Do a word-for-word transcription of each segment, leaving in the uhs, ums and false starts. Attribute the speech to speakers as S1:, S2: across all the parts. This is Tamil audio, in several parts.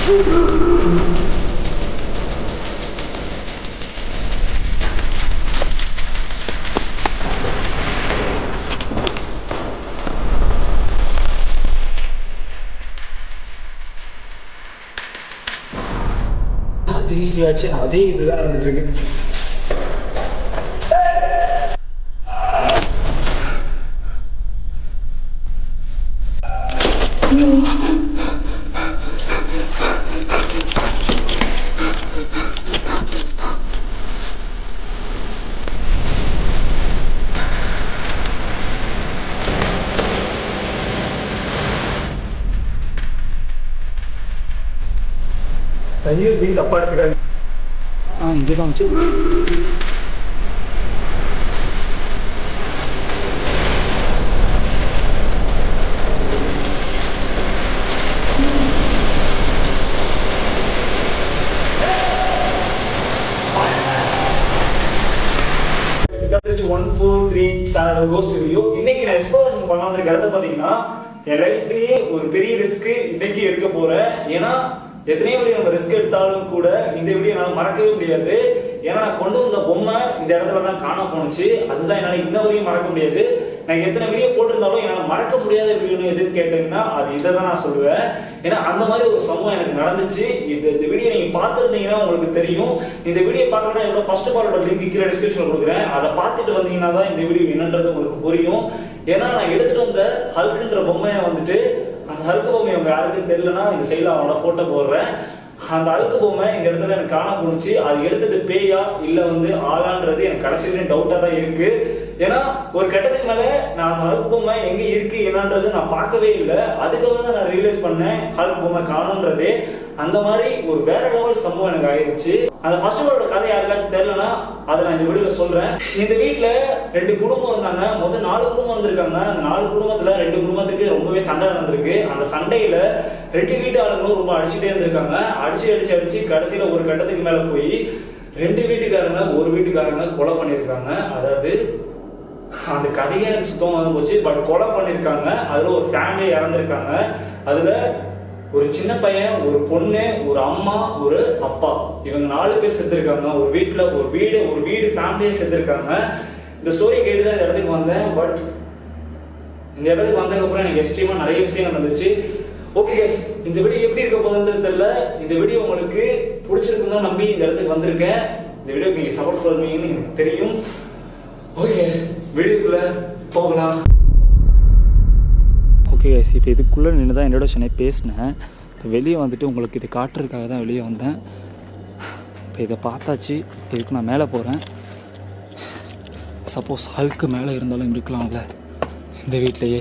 S1: அதே ரியாக்ஷன், அதே இதுதான் நடந்துட்டு இருக்கு. யூஸ் நீங்க தப்பா எடுத்துக்காங்க. ஆ இங்கே தான் வச்சு one four three ghost review. இன்னைக்கு நான் எக்ஸ்ப்ளோரேஷன் பண்ண வந்திருக்க இடத்த பார்த்தீங்கன்னா என் லைஃப்லேயே ஒரு பெரிய ரிஸ்க் இன்னைக்கு எடுக்க போறேன். ஏன்னா எத்தனையோ வீடியோ நம்ம ரிஸ்க் எடுத்தாலும் கூட இந்த வீடியோ என்னால் மறக்கவே முடியாது. ஏன்னா நான் கொண்டு வந்த பொம்மை இந்த இடத்துல தான் காண போனுச்சு. அதுதான் என்னால் இன்ன வரையும் மறக்க முடியாது. நான் எத்தனை வீடியோ போட்டிருந்தாலும் என்னால் மறக்க முடியாத வீடியோன்னு எதுன்னு கேட்டீங்கன்னா அது இதை தான் நான் சொல்லுவேன். ஏன்னா அந்த மாதிரி ஒரு சம்பவம் எனக்கு நடந்துச்சு. இந்த இந்த வீடியோ நீங்க பார்த்துருந்தீங்கன்னா உங்களுக்கு தெரியும். இந்த வீடியோ பார்க்கணும்னா என்னோட ஃபர்ஸ்ட் பார்ட்டோட லிங்க் கீழே டிஸ்கிரிப்ஷன்ல கொடுக்குறேன். அதை பார்த்துட்டு வந்தீங்கன்னா தான் இந்த வீடியோ என்னன்றது உங்களுக்கு புரியும். ஏன்னா நான் எடுத்துட்டு வந்த ஹல்க்குன்ற பொம்மையை வந்துட்டு அந்த ஹல்கு பொம்மை அவங்க யாருக்கும் தெரியலன்னா இந்த சைடில் அவனோட போட்டோ போடுறேன். அந்த அழுக்கு பொம்மை இந்த இடத்துல எனக்கு காண போனுச்சு. அது எடுத்தது பேயா இல்ல வந்து ஆளான்றது எனக்கு கடைசியில டவுட்டா தான் இருக்கு. ஏன்னா ஒரு கட்டத்துக்கு மேல நான் அந்த ஹல்க் பொம்மை எங்க இருக்கு என்னன்றது நான் பார்க்கவே இல்லை. அதுக்காக தான் நான் ரியலைஸ் பண்ணேன் ஹல்க் பொம்மை காணும்ன்றதே. அந்த மாதிரி ஒரு வேற லெவல் சம்பவம் எனக்கு ஆயிடுச்சு. அந்த ஃபர்ஸ்ட் பார்ட்டோட கதை யாருக்காச்சும் தெரியலன்னா அதை நான் இந்த வீடியோல சொல்றேன். இந்த வீட்டுல ரெண்டு குடும்பம் இருந்தாங்க. மொத்தம் நாலு குடும்பம் வந்திருக்காங்க. அந்த நாலு குடும்பத்துல ரெண்டு குடும்பத்துக்கு ரொம்பவே சண்டை நடந்திருக்கு. அந்த சண்டையில ரெண்டு வீட்டு ஆளுங்களும் ரொம்ப அடிச்சுட்டே இருந்திருக்காங்க. அடிச்சு அடிச்சு அடிச்சு கடைசியில ஒரு கட்டத்துக்கு மேல போய் ரெண்டு வீட்டுக்காரங்க ஒரு வீட்டுக்காரங்க கொலை பண்ணிருக்காங்க. அதாவது அந்த கதையே எனக்கு சுத்தமா வந்து போச்சு. பட் கொலை பண்ணிருக்காங்க. அதுல ஒரு ஃபேமிலி இறந்திருக்காங்க. அதுல ஒரு சின்ன பையன், ஒரு பொண்ணு, ஒரு அம்மா, ஒரு அப்பா, இவங்க நாலு பேர் செத்துருக்காங்க. ஒரு வீட்டுல ஒரு வீடு ஒரு வீடு ஃபேமிலியே செத்துருக்காங்க. இந்த ஸ்டோரி கேட்டு தான் இந்த இடத்துக்கு வந்தேன். பட் இந்த இடத்துக்கு வந்ததுக்கு அப்புறம் எனக்கு எக்ஸ்ட்ரீமா நிறைய விஷயம் நடந்துச்சு. ஓகே கைஸ், இந்த வீடியோ எப்படி இருக்க போகுதுன்றது தெரியல. இந்த வீடியோ உங்களுக்கு பிடிச்சிருக்குன்னு நம்பி இந்த இடத்துக்கு வந்திருக்கேன். இந்த வீடியோக்கு நீங்க சப்போர்ட் பண்ணுவீங்கன்னு எனக்கு தெரியும். ஓகே கைஸ், வீடியோக்குள்ள போகலாம்.
S2: ஓகே கைஸ், இப்போ இதுக்குள்ளே நின்று தான் என்னோட சென்னை பேசினேன். இப்போ வெளியே வந்துட்டு உங்களுக்கு இது காட்டுறதுக்காக தான் வெளியே வந்தேன். இப்போ இதை பார்த்தாச்சு. இதுக்கு நான் மேலே போகிறேன். சப்போஸ் ஹல்க்கு மேலே இருந்தாலும் இருக்கலாம்ல இந்த வீட்டிலையே.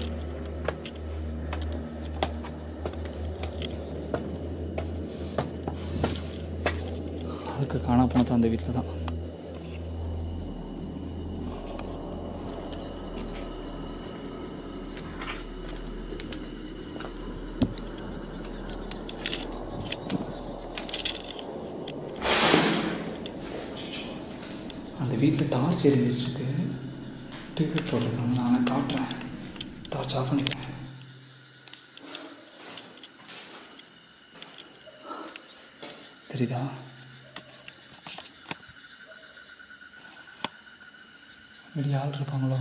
S2: ஹல்க்கு காணா போனது அந்த வீட்டில் தான். அந்த வீட்டில் டார்ச் எரிஞ்சிருக்கு. டிக்கெட் போட்டுருக்காங்க. நான் காட்டுறேன். டார்ச் ஆஃப் பண்ணிக்கிறேன். தெரியுதா? வெளியே ஆள் இருப்பாங்களோ?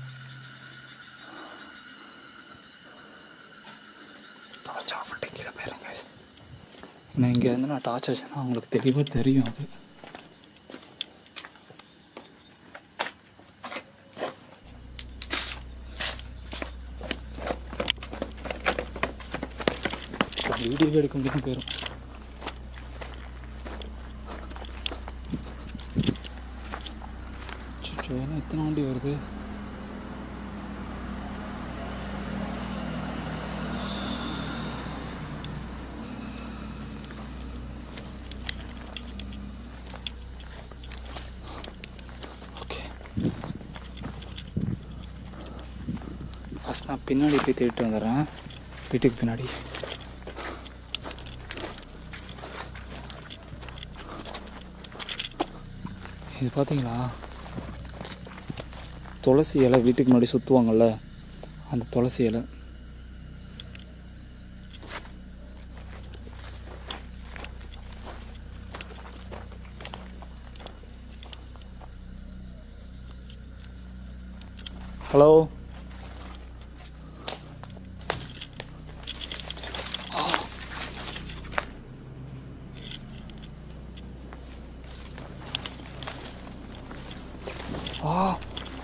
S2: டார்ச் ஆஃப் பண்ணிட்டு கீழே போயிருங்க. நான் இங்கே இருந்து நான் டார்ச் வச்சேன்னா அவங்களுக்கு தெளிவாக தெரியும். அது வீடியோ எடுக்க முடியும் போயிடும். ஏன்னா எத்தனை வண்டி வருது. ஓகே, ஃபஸ்ட் நான் பின்னாடி போய் தேடிட்டு வந்துடுறேன். வீட்டுக்கு பின்னாடி இது பார்த்தீங்களா? துளசி இலை வீட்டுக்கு முன்னாடி சுற்றுவாங்கள்ல, அந்த துளசி இலை. ஹலோ ஆ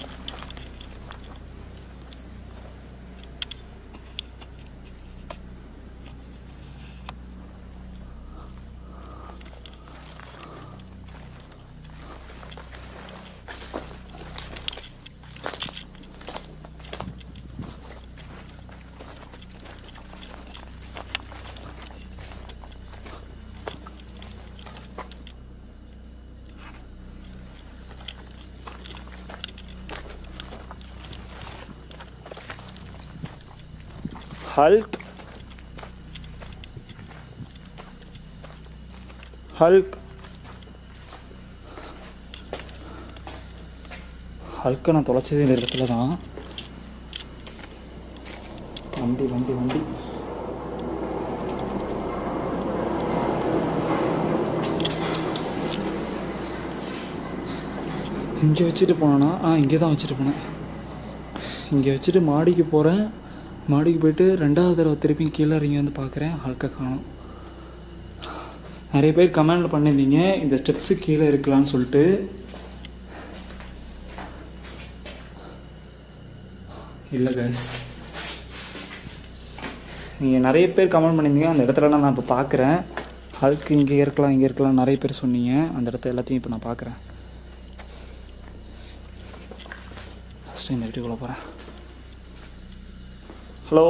S2: ஹல்க் ஹல்க் ஹல்க்கை நான் தொலைச்சது இந்த இடத்துல தான். வண்டி வண்டி வண்டி இங்கே வச்சுட்டு போனேன்னா ஆ இங்கே தான் வச்சுட்டு போனேன். இங்கே வச்சுட்டு மாடிக்கு போகிறேன். மாடிக்கு போய்ட்டு ரெண்டாவது தடவை திருப்பி கீழே இறங்கி வந்து பார்க்குறேன், ஹல்கை காணோம். நிறைய பேர் கமெண்டில் பண்ணியிருந்தீங்க இந்த ஸ்டெப்ஸு கீழே இருக்கலான்னு சொல்லிட்டு. இல்லை கைஸ், நீங்கள் நிறைய பேர் கமெண்ட் பண்ணியிருந்தீங்க அந்த இடத்துல நான் இப்போ பார்க்குறேன். ஹல்க் இங்கே இருக்கலாம் இங்கே இருக்கலாம் நிறைய பேர் சொன்னீங்க. அந்த இடத்த எல்லாத்தையும் இப்போ நான் பார்க்குறேன். ஃபஸ்ட்டு இந்த வீட்டுக்குள்ளே போகிறேன். ஹலோ.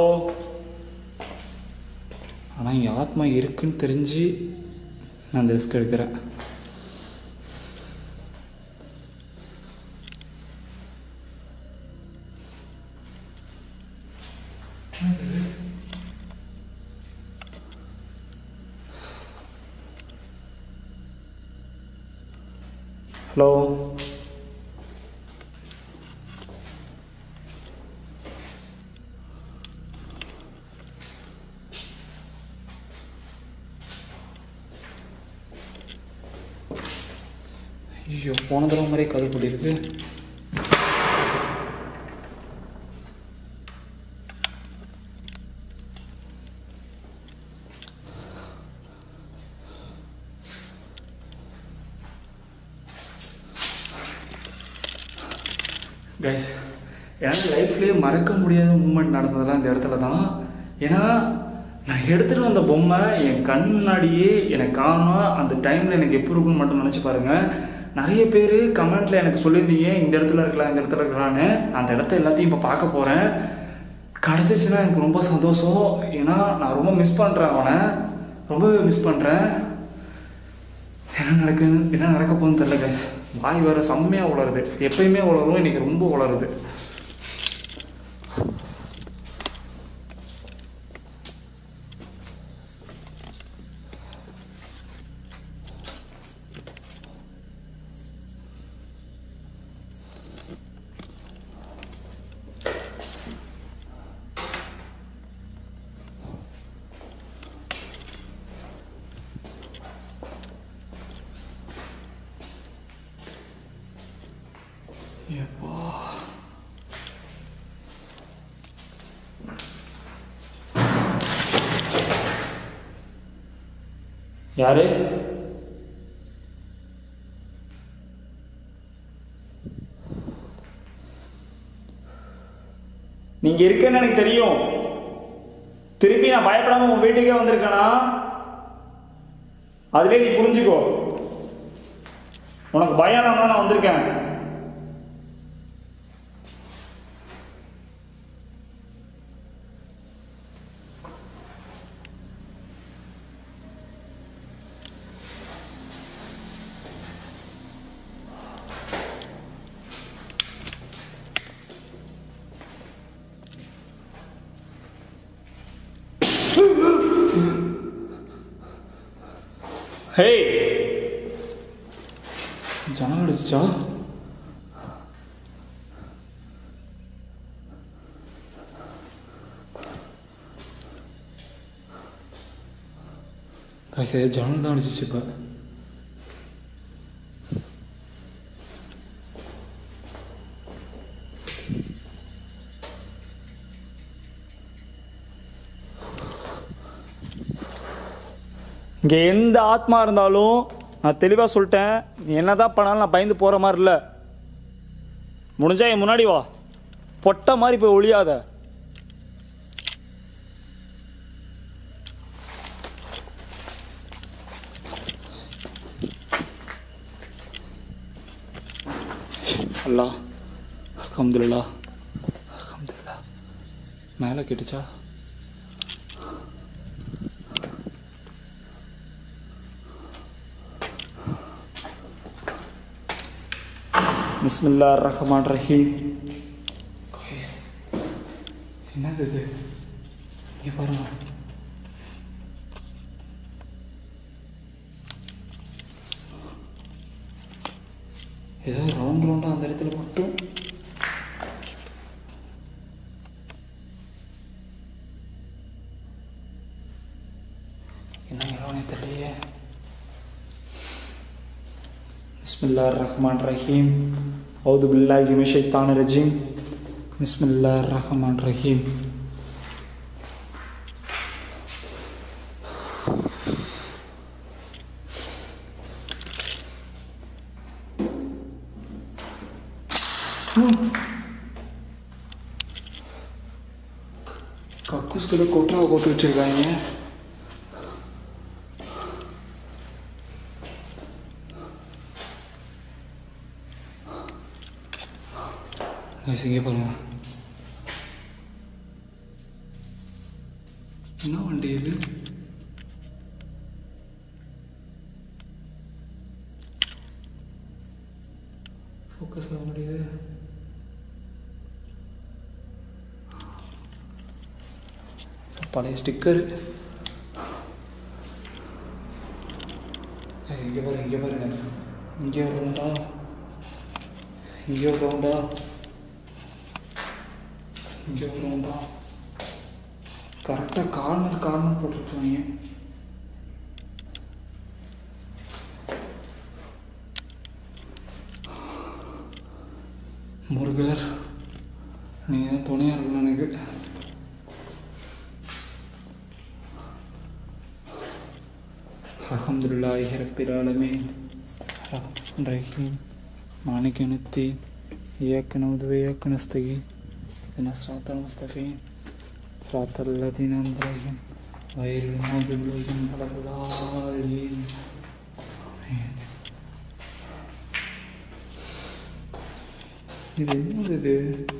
S2: ஆனால் இங்கே ஆத்மா இருக்குன்னு தெரிஞ்சு நான் அந்த ரிஸ்க் எடுக்கிறேன். ஹலோ. ஐயோ, போன தடவை மாதிரியே கதை போட்டிருக்கு. கைஸ், எனக்கு லைஃப்லேயே மறக்க முடியாத மூமெண்ட் நடந்ததெல்லாம் இந்த இடத்துல தான். ஏன்னா நான் எடுத்துகிட்டு வந்த பொம்மை என் கண் முன்னாடியே எனக்கு காணோம். அந்த டைமில் எனக்கு எப்படி இருக்குன்னு மட்டும் நினச்சி பாருங்கள். நிறைய பேர் கமெண்ட்டில் எனக்கு சொல்லியிருந்தீங்க இந்த இடத்துல இருக்கலாம் இந்த இடத்துல இருக்கலான்னு. அந்த இடத்த எல்லாத்தையும் இப்போ பார்க்க போகிறேன். கிடச்சிச்சின்னா எனக்கு ரொம்ப சந்தோஷம். ஏன்னா நான் ரொம்ப மிஸ் பண்ணுறேன், அவனை ரொம்பவே மிஸ் பண்ணுறேன். என்ன நடக்குது என்ன நடக்க போகுதுன்னு தெரியல கைஸ். வாய் வேறு செம்மையாக உளருது. எப்பயுமே உளரும், இன்றைக்கி ரொம்ப உளருது. யாரு? நீங்க இருக்கன்னு எனக்கு தெரியும். திருப்பி நான் பயப்படாம உன் வீட்டுக்கே வந்திருக்கேனா அதுவே நீ புரிஞ்சுக்கோ. உனக்கு பயம் தான் நான் வந்திருக்கேன். ஹே, ஜனல் அடிச்சா? சரி, ஜனல் தான் அடிச்சிச்சு. இப்போ
S1: இங்கே எந்த ஆத்மா இருந்தாலும் நான் தெளிவாக சொல்லிட்டேன், நீ என்ன தான் பண்ணாலும் நான் பயந்து போகிற மாதிரி இல்லை. முடிஞ்சா என் முன்னாடி வா, பொட்டை மாதிரி போய் ஒளியாத. அல்லாஹ் அல்ஹம்துலில்லாஹ் அல்ஹம்துலில்லாஹ். மேலே கேட்டுச்சா? பிஸ்மில்லாஹிர் ரஹ்மானிர் ரஹீம். என்னது இது? இங்கே பாருங்க. ஏதோ ரவுண்ட் ரவுண்டாக அந்த இடத்துல மட்டும் என்ன இறவனே தெரியலையே. பிஸ்மில்லாஹிர் ரஹ்மானிர் ரஹீம். அவுது பில்லாஹி மினஷ் ஷைத்தானிர் ரஜீம். பிஸ்மில்லாஹிர் ரஹ்மானிர் ரஹீம். கக்கூஸ்களை கொட்டாவை கொட்டு வச்சிருக்காங்க. இங்கே பாருங்க, என்ன வண்டி இது? ஃபோக்கஸ் ஆக முடியுது. பழைய ஸ்டிக்கர். இங்கே பாருங்க, இங்கே பாருங்க, இங்கே ஒரு ரவுண்டா, இங்கே ஒரு ரவுண்டா, இங்கே ஒரு ரவுண்டா. கரெக்டாக கார்னர் கார்னர் போட்டிருக்காங்க. முருகர், நீங்கள் தான் துணையாக இருக்கணும் எனக்கு. அல்ஹம்துலில்லாஹி ரப்பில் ஆலமீன் ரஹ்மானிர் ரஹீம் மாலிகி யௌமிddin இய்யாக நஅபுது வ இய்யாக நஸ்தஈன் இஹ்தினஸ் ஸிராத்தல் முஸ்தகீம் ஸிராத்தல் லதீன அன்அம்த அலைஹிம் கய்ரில் மக்தூபி அலைஹிம் வலல்லாலீன். ஆமீன். இது என்னது இது?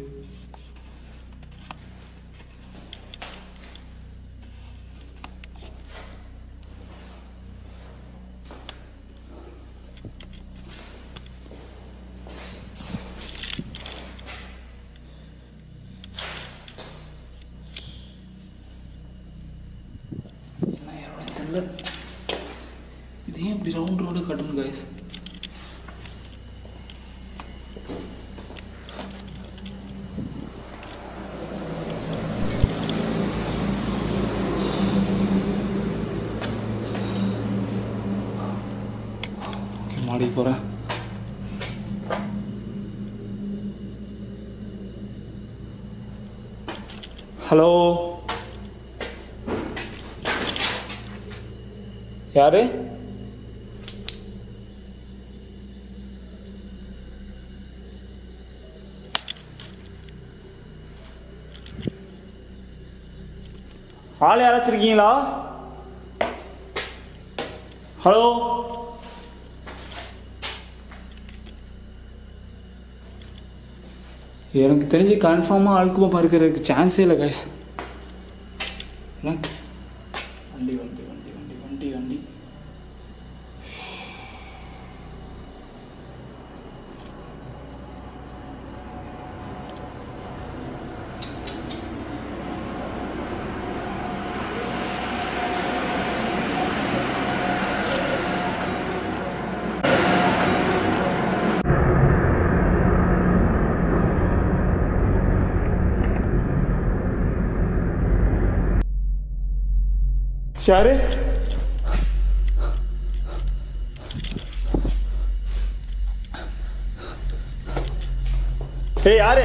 S1: இது ஏன் இப்படி ரவுண்ட் ரவுண்டு கட்டணும் கைஸ்? ஓகே, மாடிக்கு போகிறேன். ஹலோ, யாரு? ஆள் யாராச்சும் இருக்கீங்களா? ஹலோ, எனக்கு தெரிஞ்சு கன்ஃபார்மாக ஆளுக்குமா இருக்கிறதுக்கு சான்ஸே இல்லை கைஸ். வண்டி வண்டி வண்டி வண்டி வண்டி வண்டி யாரு? ஏய் யாரு?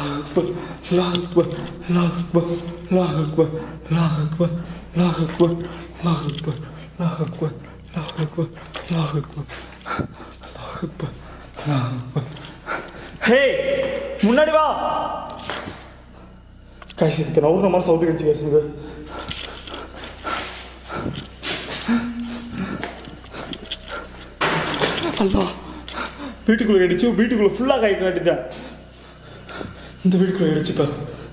S2: அல்லாஹ் அக்பர் அல்லாஹ் அக்பர் அல்லாஹ் அக்பர் அல்லாஹ் அக்பர் அல்லாஹ் அக்பர் அல்லாஹ் அக்பர் அல்லாஹ் அக்பர் அல்லாஹ் அக்பர் அல்லாஹ் அக்பர் அல்லாஹ் அக்பர் அல்லாஹ் அக்பர். ஹே முன்னாடி வா. கைஸ் இதுக்கு நான் ஒரு மாதிரி சவுண்ட் கழிச்சு பேசுங்க. அல்லா வீட்டுக்குள்ளே அடிச்சு வீட்டுக்குள்ளே ஃபுல்லாக கை காட்டிட்டேன். இந்த வீட்டுக்குள்ளே அடிச்சுப்பா.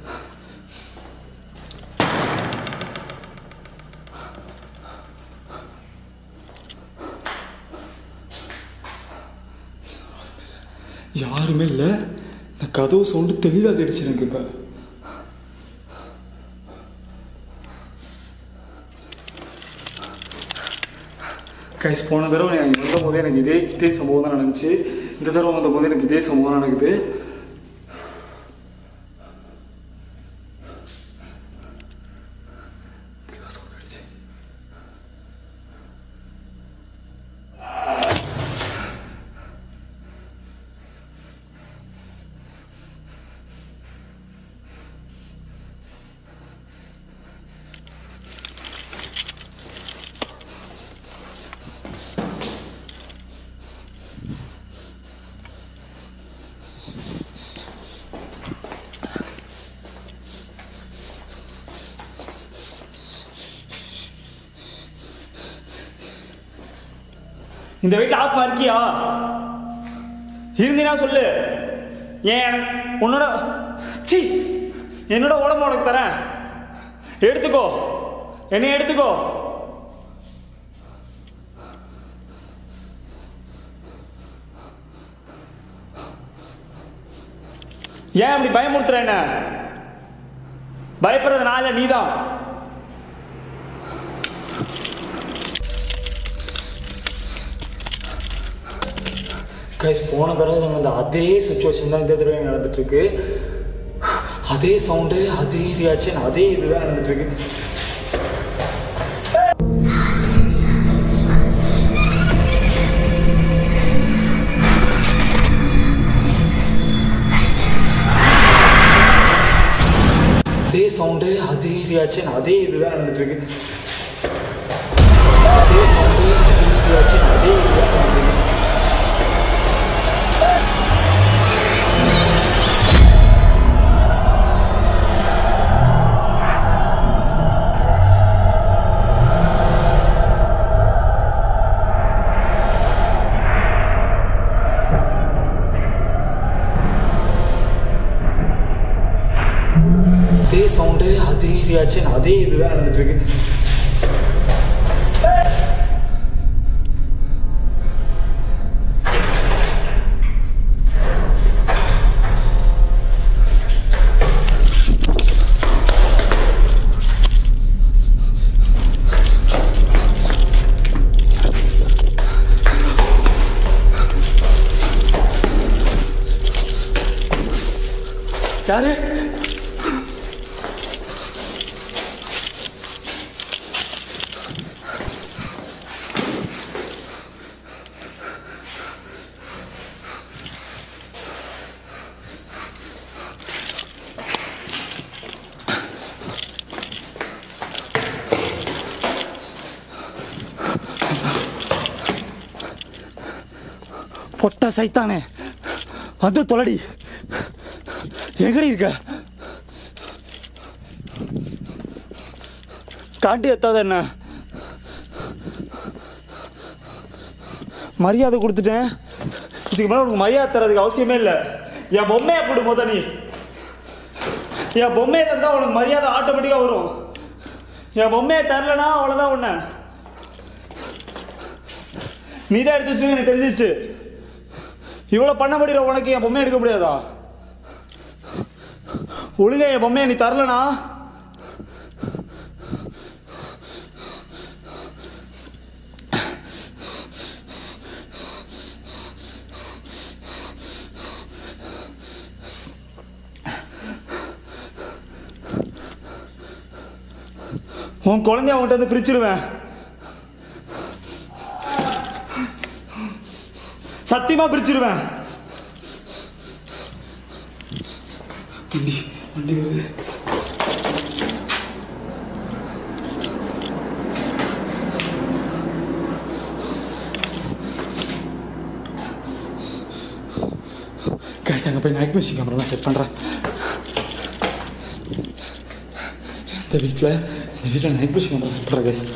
S2: யாருமே இல்லை. இந்த கதவு சவுண்டு தெளிவாக கேட்டுச்சு எனக்கு. இப்போ கைஸ் போன தடவை எனக்கு வந்த போதே எனக்கு இதே இதே சம்பவம் தான் நடந்துச்சு. இந்த தடவை வந்த போது எனக்கு இதே சம்பவம் நடக்குது. இந்த வீட்டில் ஆத்மா இருக்கியா? இருந்தீனா சொல்லு. ஏன் உன்னோட சி என்னோட உடம்பு உனக்கு தரேன், எடுத்துக்கோ, என்னை எடுத்துக்கோ. ஏன் அப்படி பயமுறுத்துற? என்ன பயப்படுறது நாள நீதான். கைஸ் போன தடவை வந்து அதே சுச்சுவேஷன் தான் இந்த தடவை நடந்துட்டு இருக்கு. அதே சவுண்டு, அதே ரியாக்ஷன், அதே இதுதான் நடந்துட்டு இருக்கு. அதே சவுண்டு, அதே ரியாக்ஷன், அதே இதுதான் நடந்துட்டு இருக்கு. அதே சவுண்டு, அதே ரியாக்ஷன், அதே இதுதான் நடந்துட்டு இருக்கு. அதே சவுண்டு, அதே ரியாக்ஷன், அதே இதுதான் நடந்துட்டு இருக்கு. யாரு? பொட்ட சைத்தானே வந்து தொலடி. எங்கடி இருக்க? காட்டி எத்தாத என்ன? மரியாதை கொடுத்துட்டேன். இதுக்கு மேலே உனக்கு மரியாதை தரதுக்கு அவசியமே இல்லை. என் பொம்மையை போடு மொத்த. நீ என் பொம்மையை தந்தா உனக்கு மரியாதை ஆட்டோமேட்டிக்காக வரும். என் பொம்மையை தரலனா அவ்வளோதான். உன்னை நீ தான் எடுத்து வச்சு எனக்கு தெரிஞ்சிச்சு. இவ்வளோ பண்ண முடியல உனக்கு என் பொம்மையை எடுக்க முடியாதா? ஒழுங்கா என் பொம்மையை நீ தரலனா உன் குழந்தைய அவன்கிட்ட வந்து பிரிச்சிருவேன். சத்தியமா பிரிச்சிருவேன். வண்டி வண்டி வருது. கைஸ் அங்கே போய் நைட் மிஷின் கேமராலாம் செட் பண்ணுறேன். இந்த வீட்டில் இந்த வீட்டில் நைட் மிஷின் கேமரா செட் பண்ணுறேன் கைஸ்.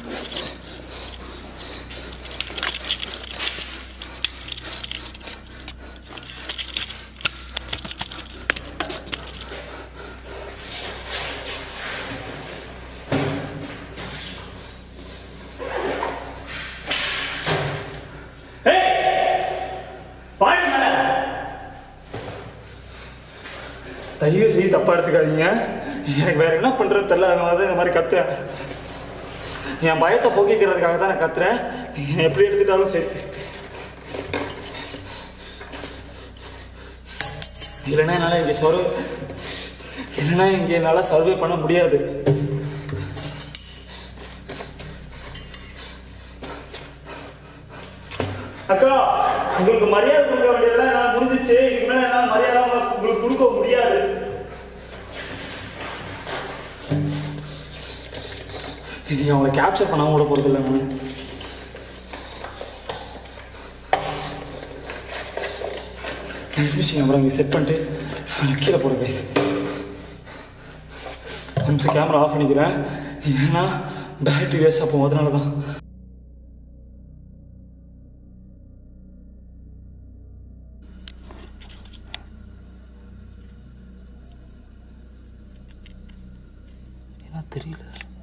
S2: தயவு செய்து தப்பாக எடுத்துக்காதீங்க. எனக்கு வேறு என்ன பண்ணுறது தெரில. அதனால தான் இந்த மாதிரி கத்துறேன். என் பயத்தை போக்கிக்கிறதுக்காக தான் நான் கத்துறேன். நீங்கள் எப்படி எடுத்துட்டாலும் சரி. இல்லைன்னா என்னால் இங்கே சர்வ் இல்லைன்னா இங்கே என்னால் சர்வே பண்ண முடியாது. அக்கா, உங்களுக்கு மரியாதை கொடுக்க வேண்டியதெல்லாம் என்னால் முடிஞ்சிச்சு. இதுக்கு மேலே என்னால் மரியாதை உங்களுக்கு கொடுக்க முடியாது. நீங்கள் அவங்களை கேப்சர் பண்ணாமல் கூட போகிறது இல்லை. நான் நைட் மிஷின் கேமரா இங்கே செட் பண்ணிட்டு நான் கீழே போகிறேன் கைஸ். ஒரு நிமிஷம் கேமரா ஆஃப் பண்ணிக்கிறேன். ஏன்னா பேட்டரி வேஸ்ட் அப்போ அதனால தான். ஏன்னா தெரியல.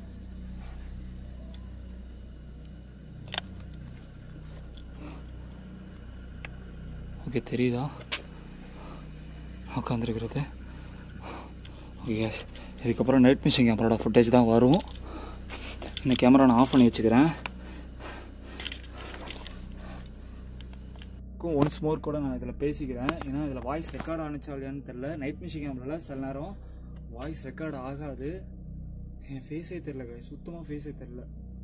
S2: ஓகே, தெரியுதா உட்காந்துருக்கிறது? ஓகே கேஸ், இதுக்கப்புறம் நைட் மிஷின் கேமராவோட ஃபுட்டேஜ் தான் வரும். இந்த கேமரா நான் ஆஃப் பண்ணி வச்சுக்கிறேன். ஒன்ஸ் மோர் கூட நான் இதில் பேசிக்கிறேன். ஏன்னா இதில் வாய்ஸ் ரெக்கார்ட் ஆனிச்சா இல்லையான்னு தெரில. நைட் மிஷின் கேமராவில் சில நேரம் வாய்ஸ் ரெக்கார்டு ஆகாது. என் ஃபேஸே தெரில கை, சுத்தமாக ஃபேஸே தெரில.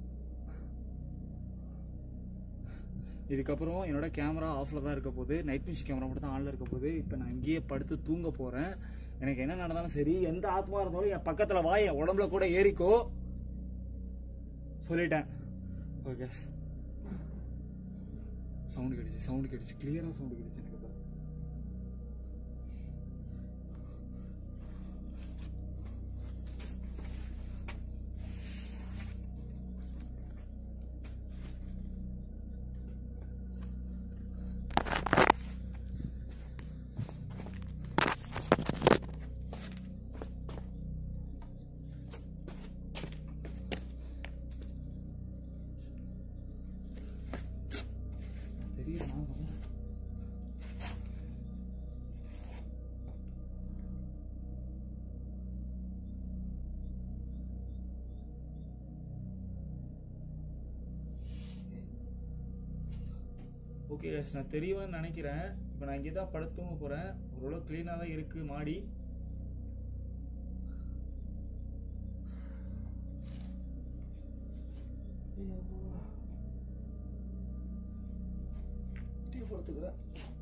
S2: இதுக்கப்புறம் என்னோட கேமரா ஆஃபில் தான் இருக்க போகுது. நைட் மிஷின் கேமரா மட்டும் தான் ஆனில் இருக்க போகுது. இப்போ நான் இங்கேயே படுத்து தூங்க போகிறேன். எனக்கு என்ன நடந்தாலும் சரி, எந்த ஆத்மா இருந்தாலும் என் பக்கத்தில் வா, என் உடம்புல கூட ஏறிக்கோ சொல்லிட்டேன். ஓகே, சவுண்டு கிடைச்சி சவுண்டு கிடைச்சி கிளியராக சவுண்டு கிடைச்சி எனக்கு. ஓகே, நான் தெரியவான்னு நினைக்கிறேன். இப்போ நான் இங்கே தான் படுத்துங்க போகிறேன். ஓரளவு க்ளீனாக தான் இருக்குது மாடி. படுத்துக்கிறேன்.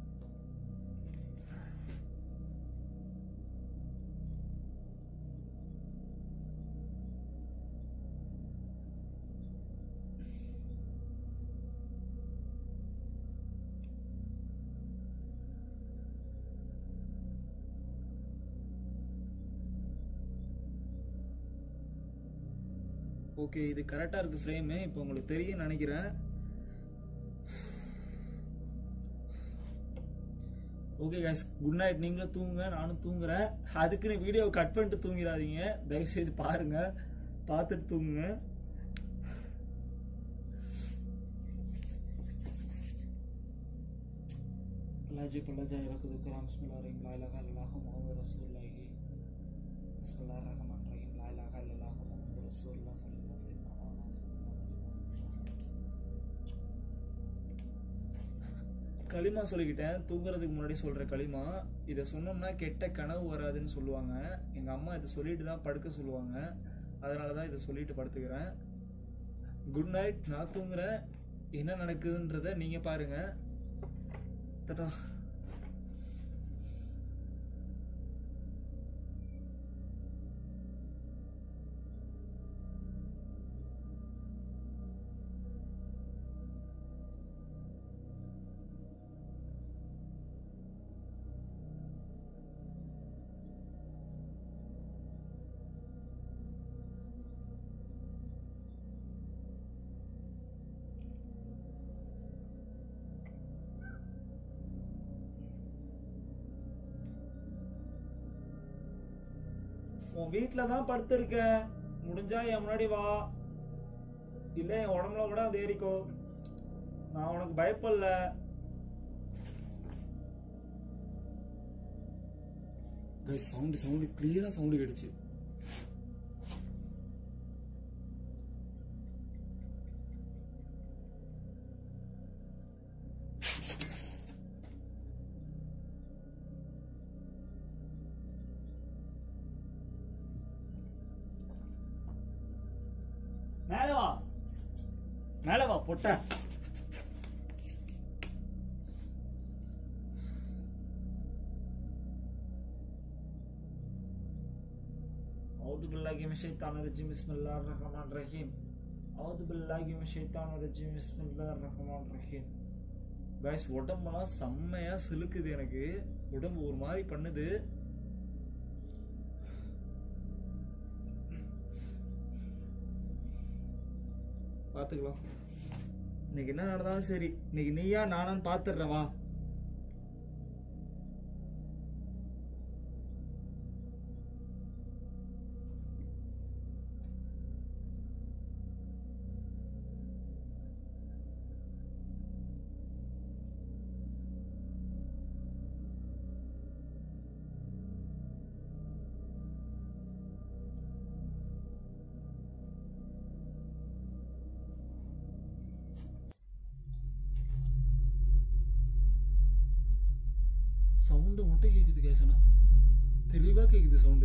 S2: ஓகே, இது கரெக்டாக இருக்குது ஃப்ரேமு. இப்போ உங்களுக்கு தெரியும் நினைக்கிறேன். Okay guys, good night. நீங்களும் தூங்குங்க, நானும் தூங்குறேன். அதுக்குன்னு வீடியோவை கட் பண்ணிட்டு தூங்கிடாதீங்க. தயவுசெய்து பாருங்கள், பார்த்துட்டு தூங்குங்க. லாஜி பல்லாஜா இறக்குது கலாம் பிஸ்மில்லாஹிர் ரஹ்மானிர் ரஹீம் லா இலாஹா இல்லல்லாஹு முஹம்மது ரசூலுல்லாஹி பிஸ்மில்லாஹிர் ரஹ்மானிர் ரஹீம் லா இலாஹா இல்லல்லாஹு முஹம்மது ரசூலுல்லாஹி ஸல்லல்லாஹு அலைஹி வஸல்லம். களிமா சொல்லிக்கிட்டேன். தூங்குறதுக்கு முன்னாடி சொல்கிற களிமா. இதை சொன்னோம்னா கெட்ட கனவு வராதுன்னு சொல்லுவாங்க. எங்கள் அம்மா இதை சொல்லிட்டு தான் படுக்க சொல்லுவாங்க. அதனால தான் இதை சொல்லிட்டு படுத்துக்கிறேன். Good night. நான் தூங்குறேன். என்ன நடக்குதுன்றதை நீங்கள் பாருங்கள். தடா. உன் வீட்டுல தான் படுத்திருக்கேன், முடிஞ்சா என் முன்னாடி வா, இல்ல என் உடம்புல கூட அது ஏறிக்கோ, நான் உனக்கு பயப்படல.
S3: சவுண்ட் சவுண்ட் கிளியரா சவுண்ட் கேட்டுச்சு.
S2: மேல வா, மேல வா பொட்ட. أعوذ بالله من الشيطان الرجيم بسم الله الرحمن الرحيم أعوذ بالله من الشيطان الرجيم بسم الله الرحمن الرحيم. गाइस உடம்பெல்லாம் செம்மையா சிலுக்குது, எனக்கு உடம்பு ஒரு மாதிரி பண்ணுது. பாத்துக்கலாம், இன்னைக்கு என்ன நடந்தாலும் சரி, இன்னைக்கு நீயா நானான்னு பாத்துடுறேன் வா.
S3: சவுண்டு மட்டும் கேக்குது கேசனா, தெளிவா கேக்குது சவுண்டு.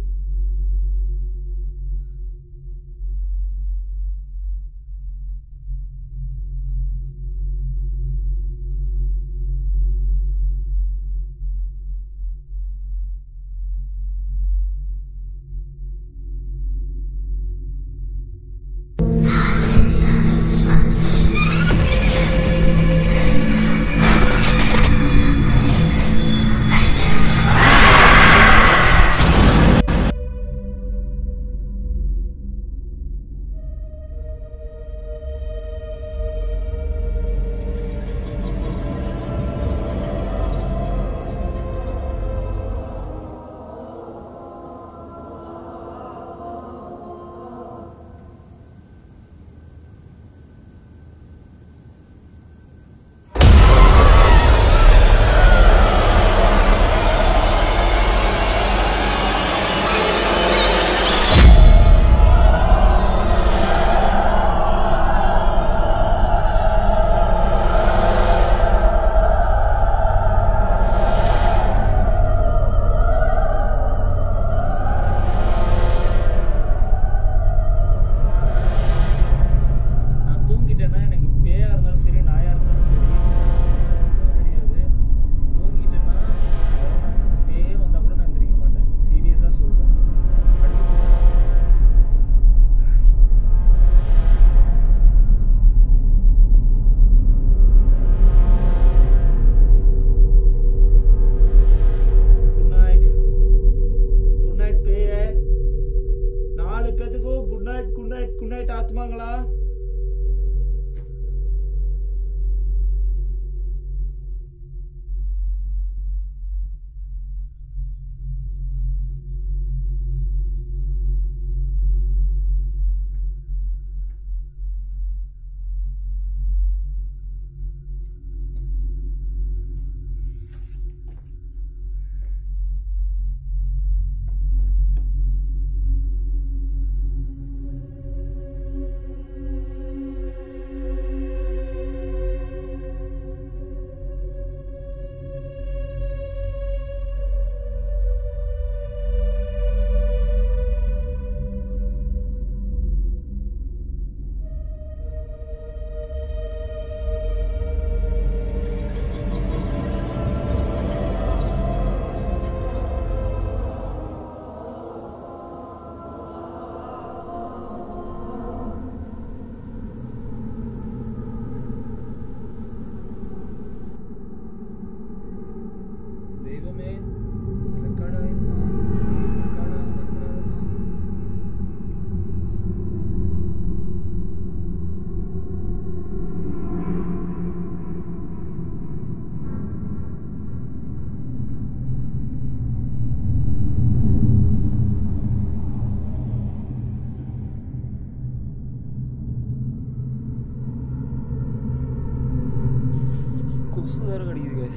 S3: கொசு வேற கடிக்குது guys.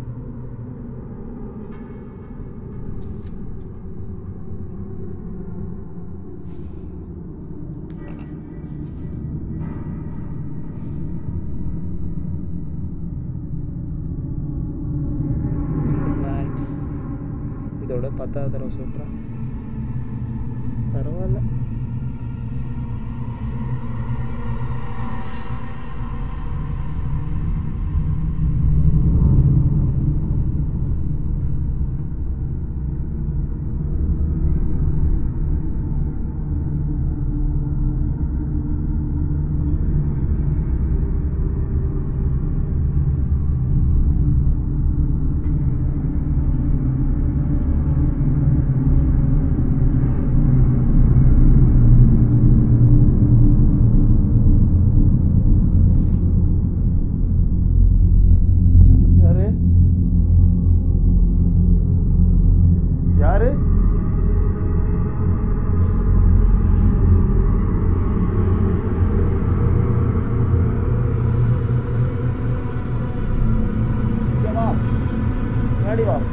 S4: இதோட பத்தாவது தடவை சொல்கிறேன், பரவாயில்ல. யாரு முன்னாடி வா.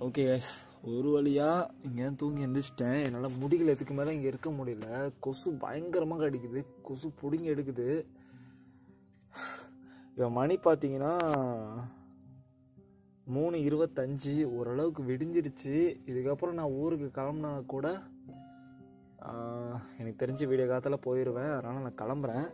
S3: ஓகே கைஸ், ஒரு வழியாக இங்கே தூங்கி எந்திரிச்சிட்டேன். என்னால் முடிகள் எதுக்கு மேலே இங்கே இருக்க முடியல. கொசு பயங்கரமாக கடிக்குது, கொசு பிடிங்கி எடுக்குது. இப்போ மணி பார்த்தீங்கன்னா மூணு இருபத்தஞ்சி, ஓரளவுக்கு விடிஞ்சிருச்சு. இதுக்கப்புறம் நான் ஊருக்கு கிளம்புனா கூட எனக்கு தெரிஞ்சு வீடியோ காலத்தில் போயிடுவேன். அதனால் நான் கிளம்புறேன்.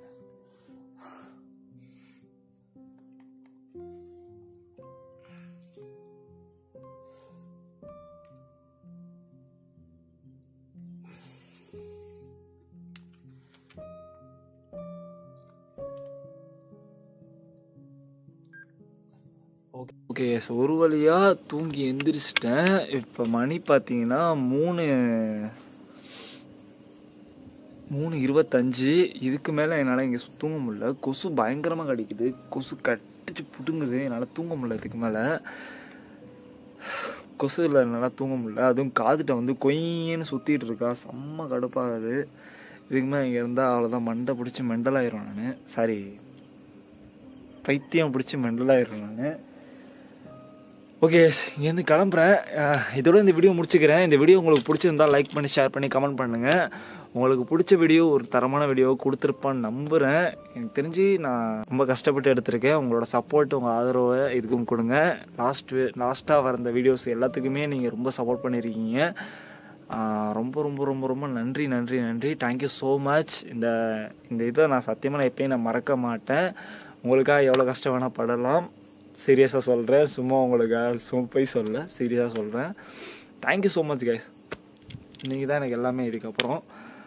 S3: ஓகே ஓகே ஒரு வழியாக தூங்கி எந்திரிச்சிட்டேன். இப்போ மணி பார்த்தீங்கன்னா மூணு மூணு இருபத்தஞ்சி. இதுக்கு மேலே என்னால் இங்கே தூங்க முடியல. கொசு பயங்கரமாக கடிக்குது, கொசு கட்டிச்சு பிடுங்குது. என்னால் தூங்க முடியல. இதுக்கு மேலே கொசு இல்லை, என்னால் தூங்க முடியல. அதுவும் காதுகிட்ட வந்து கொய்ன்னு சுற்றிட்டு இருக்கா, செம்ம கடுப்பாகுது. இதுக்கு மேலே இங்கே இருந்தால் அவ்வளோதான், மண்டை பிடிச்சி மெண்டலாயிரும். நான் சாரி பைத்தியம் பிடிச்சி மெண்டலாயிரும் நான். ஓகே, இங்கேருந்து கிளம்புறேன். இதோட இந்த வீடியோ முடிச்சுக்கிறேன். இந்த வீடியோ உங்களுக்கு பிடிச்சிருந்தால் லைக் பண்ணி ஷேர் பண்ணி கமெண்ட் பண்ணுங்கள். உங்களுக்கு பிடிச்ச வீடியோ ஒரு தரமான வீடியோ கொடுத்துருப்பான்னு நம்புகிறேன். எனக்கு தெரிஞ்சு நான் ரொம்ப கஷ்டப்பட்டு எடுத்திருக்கேன். உங்களோட சப்போர்ட், உங்கள் ஆதரவை இதுக்கும் கொடுங்க. லாஸ்ட் லாஸ்ட்டாக வர இந்த வீடியோஸ் எல்லாத்துக்குமே நீங்கள் ரொம்ப சப்போர்ட் பண்ணியிருக்கீங்க. ரொம்ப ரொம்ப ரொம்ப ரொம்ப நன்றி நன்றி நன்றி. Thank you so much. இந்த இந்த இதை நான் சத்தியமாக நான் எப்பயும் நான் மறக்க மாட்டேன். உங்களுக்காக எவ்வளோ கஷ்டம் வேணால் படலாம். சீரியஸாக சொல்கிறேன், சும்மா உங்களுக்காக சும்மா போய் சொல்ல, சீரியஸாக சொல்கிறேன். Thank you so much guys. நீங்கள் தான் எனக்கு எல்லாமே. இதுக்கப்புறம்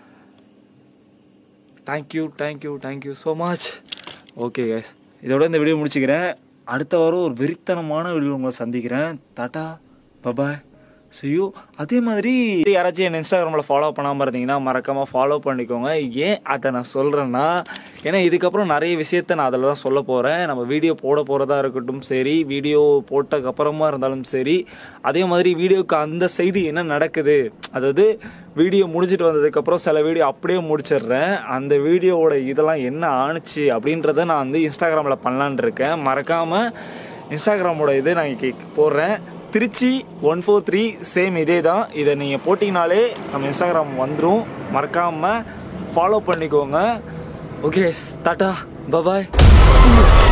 S3: thank you thank you thank you so much. Okay guys, இதோட இந்த வீடியோ முடிச்சுக்கிறேன். அடுத்த வாரம் ஒரு வெறித்தனமான வீடியோ உங்களை சந்திக்கிறேன். டாடா பபாய் செய்யோ. அதே மாதிரி யாராச்சும் என் இன்ஸ்டாகிராமில் ஃபாலோ பண்ணாமல் இருந்தீங்கன்னா மறக்காமல் ஃபாலோ பண்ணிக்கோங்க. ஏன் அதை நான் சொல்கிறேன்னா, ஏன்னா இதுக்கப்புறம் நிறைய விஷயத்த நான் அதில் தான் சொல்ல போகிறேன். நம்ம வீடியோ போட போகிறதா இருக்கட்டும் சரி, வீடியோ போட்டதுக்கப்புறமா இருந்தாலும் சரி, அதே மாதிரி வீடியோவுக்கு அந்த சைடு என்ன நடக்குது, அதாவது வீடியோ முடிச்சுட்டு வந்ததுக்கப்புறம் சில வீடியோ அப்படியே முடிச்சிடுறேன். அந்த வீடியோவோட இதெல்லாம் என்ன ஆணுச்சு அப்படின்றத நான் வந்து இன்ஸ்டாகிராமில் பண்ணலான் இருக்கேன். மறக்காமல் இன்ஸ்டாகிராமோட இது நான் கேக் போடுறேன். Trichy one four three same இதே தான். இதை நீங்கள் போட்டிங்கனாலே நம்ம இன்ஸ்டாகிராம் வந்துடும். மறக்காமல் ஃபாலோ பண்ணிக்கோங்க. Okay, tata bye bye.